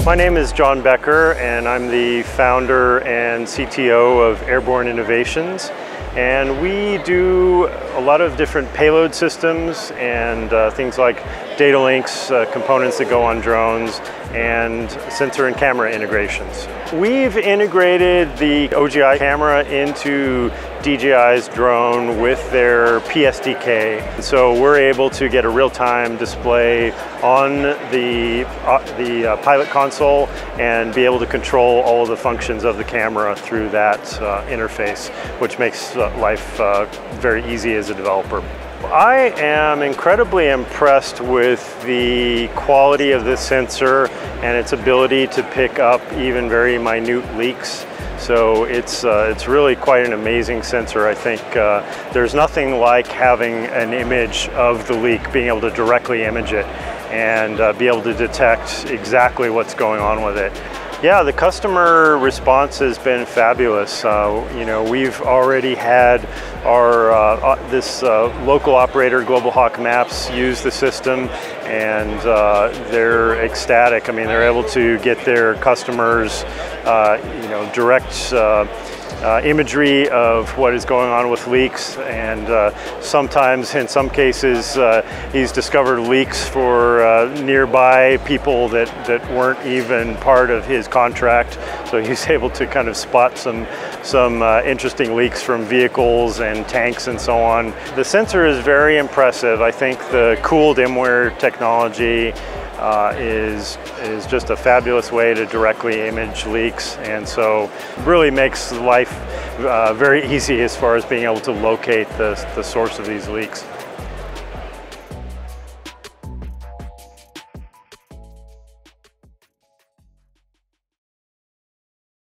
My name is John Becker, and I'm the founder and CTO of Airborne Innovations. And we do a lot of different payload systems and things like data links, components that go on drones, and sensor and camera integrations. We've integrated the OGI camera into DJI's drone with their PSDK. So we're able to get a real-time display on the pilot console and be able to control all of the functions of the camera through that interface, which makes life very easy as a developer. I am incredibly impressed with the quality of this sensor and its ability to pick up even very minute leaks. So it's really quite an amazing sensor. I think there's nothing like having an image of the leak, being able to directly image it and be able to detect exactly what's going on with it. Yeah, the customer response has been fabulous. We've already had our this local operator, Global Hawk Maps, use the system, and they're ecstatic. I mean, they're able to get their customers, direct imagery of what is going on with leaks, and sometimes, in some cases, he's discovered leaks for nearby people that weren't even part of his contract. So he's able to kind of spot some interesting leaks from vehicles and tanks and so on. The sensor is very impressive. I think the cooled MWIR technology is just a fabulous way to directly image leaks, and so really makes life very easy as far as being able to locate the source of these leaks.